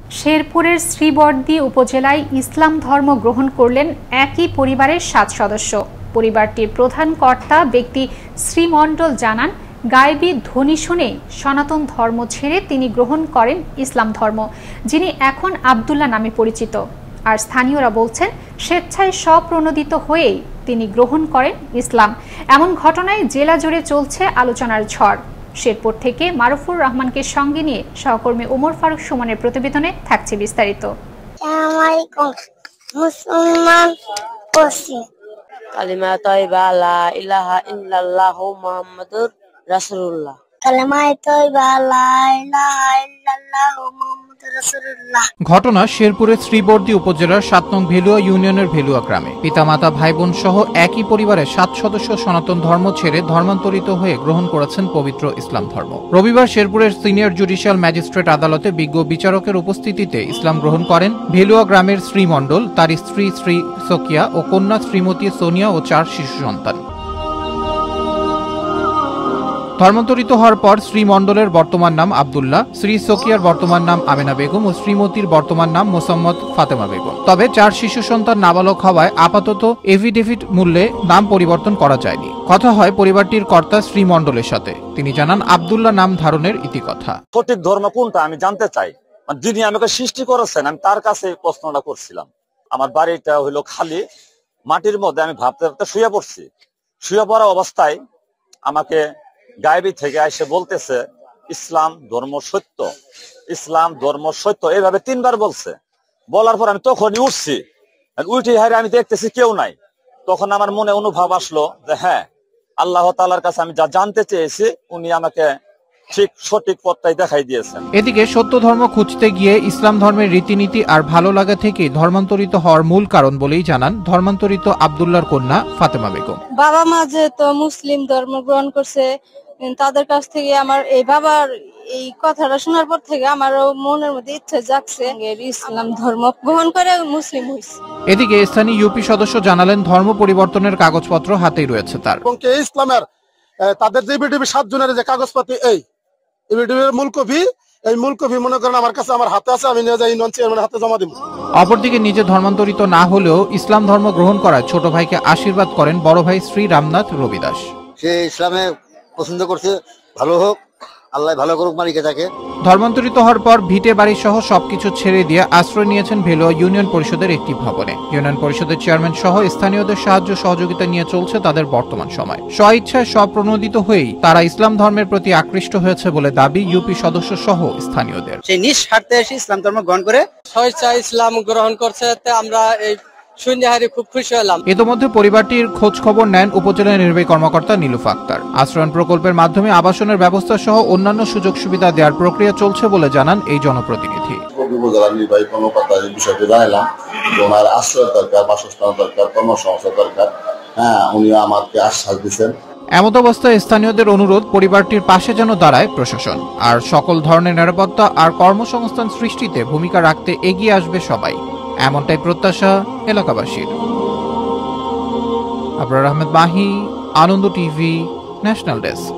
শেরপুরের শ্রীবর্দী উপজেলায় ইসলাম ধর্ম গ্রহণ করলেন একই পরিবারের 7 সদস্য। পরিবারটির প্রধান কর্তা ব্যক্তি শ্রীমণ্ডল জানান, গায়েবী ধ্বনি শুনে সনাতন ধর্ম ছেড়ে তিনি গ্রহণ করেন ইসলাম ধর্ম, যিনি এখন আব্দুল্লাহ নামে পরিচিত। আর স্থানীয়রা বলছেন, স্বেচ্ছায় স্বপ্রণোদিত হয়েই তিনি গ্রহণ করেন ইসলাম। এমন ঘটনায় জেলা জুড়ে চলছে আলোচনার ঝড়। শেরপুর থেকে মারুফুর রহমানকে সঙ্গে নিয়ে সহকর্মী ওমর ফারুক সুমনের প্রতিবেদনে থাকছে বিস্তারিত। কালিমা তাইবা লা ইলাহা ইল্লাল্লাহু মুহাম্মাদুর রাসূলুল্লাহ। ঘটনা শেরপুরের শ্রীবর্দী উপজেলার 7 নং ভেলুয়া ইউনিয়নের ভেলুয়া গ্রামে। পিতামাতা ভাইবোন সহ একই পরিবারের 7 সদস্য সনাতন ধর্ম ছেড়ে ধর্মান্তরিত হয়ে গ্রহণ করেছেন পবিত্র ইসলাম ধর্ম। রবিবার শেরপুরের সিনিয়র জুডিশিয়াল ম্যাজিস্ট্রেট আদালতে বিজ্ঞ বিচারকের উপস্থিতিতে ইসলাম গ্রহণ করেন ভেলুয়া গ্রামের শ্রীমণ্ডল, তার স্ত্রী শ্রী সকিয়া ও কন্যা শ্রীমতী সোনিয়া ও 4 শিশু সন্তান। ধর্মান্তরিত হওয়ার পর শ্রীমণ্ডলের বর্তমান নাম আব্দুল্লাহ, শ্রী সকিয়ার বর্তমান নাম আমেনা বেগম ও শ্রীমতীর বর্তমান নাম মোসাম্মদ ফাতেমা বেগম। তবে 4 শিশু সন্তান নাবালক হওয়ায় আপাতত এফিডেভিট মূল্যে নাম পরিবর্তন করা যায়নি। কথা হয় পরিবারটির কর্তা শ্রীমণ্ডলের সাথে। তিনি জানান, আব্দুল্লাহ নাম ধারণের ইতিকথা। সঠিক ধর্ম কোনটা আমি জানতে চাই, যিনি আমাকে সৃষ্টি করেছেন আমি তার কাছে প্রশ্নটা করছিলাম। আমার বাড়িটা হইলো খালি, মাটির মধ্যে আমি ভাবতে ভাবতে শুয়ে পড়ছি। শুয়ে পড়া অবস্থায় আমাকে গায়েবী থেকে এসে বলতেছে, ইসলাম ধর্ম সত্য, ইসলাম ধর্ম সত্য, এইভাবে 3 বার বলছে। বলার পর আমি তখনই উঠছি, উঠে হারে আমি দেখতেছি কেউ নাই। তখন আমার মনে অনুভব আসলো যে হ্যাঁ, আল্লাহ তাআলার কাছে আমি যা জানতে চেয়েছি উনি আমাকে ঠিক সঠিক পথটাই দেখাই দিয়েছেন। এদিকে সত্য ধর্ম খুঁজতে গিয়ে ইসলাম ধর্মের রীতিনীতি আর ভালো লাগা থেকে ধর্মান্তরিত হওয়ার মূল কারণ বলেই জানান ধর্মান্তরিত আব্দুল্লাহর কন্যা ফাতেমা বেগম। বাবা মা যে তো মুসলিম ধর্ম গ্রহণ করছে, তাদের কাছ থেকে আমার এই বাবার এই কথাটা শোনার পর থেকে আমারও মনের মধ্যে ইচ্ছা জাগছে ইসলাম ধর্ম গ্রহণ করে মুসলিম হইছে। এদিকে স্থানীয় ইউপি সদস্য জানালেন, ধর্ম পরিবর্তনের কাগজপত্র হাতেই রয়েছে তার। ইসলামের তাদের যে বিডিবি 7 জনের যে কাগজপাতি, এই বিডিবির মূল কপি, এই মূল কপি মনে করেন আমার কাছে, আমার হাতে আছে, আমি নিয়ে যাই নন চেয়ারম্যানের হাতে জমা দিব। অপরদিকে নিজে ধর্মান্তরিত না হলেও ইসলাম ধর্ম গ্রহণ করায় ছোট ভাইকে আশীর্বাদ করেন বড় ভাই শ্রী রামনাথ রবিদাস। সে ইসলামে পছন্দ করছে, ভালো হোক, আল্লাহ ভালো করুক মালিকে তাকে। ধর্মান্তরিত হওয়ার পর ভিটে বাড়ি সহ সবকিছু ছেড়ে দিয়ে আশ্রয় নিয়েছেন ভেলুয়া ইউনিয়ন পরিষদের একটি ভবনে। ইউনিয়ন পরিষদের চেয়ারম্যান সহ স্থানীয়দের সাহায্য সহযোগিতা নিয়ে চলছে তাদের বর্তমান সময়। স্বইচ্ছায় স্বপ্রণোদিত হয়েই তারা ইসলাম ধর্মের প্রতি আকৃষ্ট হয়েছে বলে দাবি ইউপি সদস্য সহ স্থানীয়দের। সেই নিঃস্বার্থে এসে ইসলাম ধর্ম গ্রহণ করে স্বইচ্ছায় ইসলাম গ্রহণ করছে, আমরা এই খুব খুশি হলাম। ইতোমধ্যে পরিবারটির খোঁজ খবর নেন উপজেলা নির্বাহী কর্মকর্তা নীলুফা আক্তার। আশ্রয়ণ প্রকল্পের মাধ্যমে আবাসনের ব্যবস্থা সহ অন্যান্য সুযোগ সুবিধা দেওয়ার প্রক্রিয়া চলছে বলে জানান এই জনপ্রতিনিধি। উপজেলা নির্বাহী কর্মকর্তা এই বিষয়টি জানালাম, ওনার আশ্রয় দরকার, বাসস্থান দরকার, কর্মসংস্থান দরকার। উনি আমাকে আশ্বাস দিচ্ছেন। এমত অবস্থায় স্থানীয়দের অনুরোধ, পরিবারটির পাশে যেন দাঁড়ায় প্রশাসন, আর সকল ধরনের নিরাপত্তা আর কর্মসংস্থান সৃষ্টিতে ভূমিকা রাখতে এগিয়ে আসবে সবাই, এমনটাই প্রত্যাশা এলাকাবাসীর। Abrar Ahmed Mahi, Ananda TV, national desk.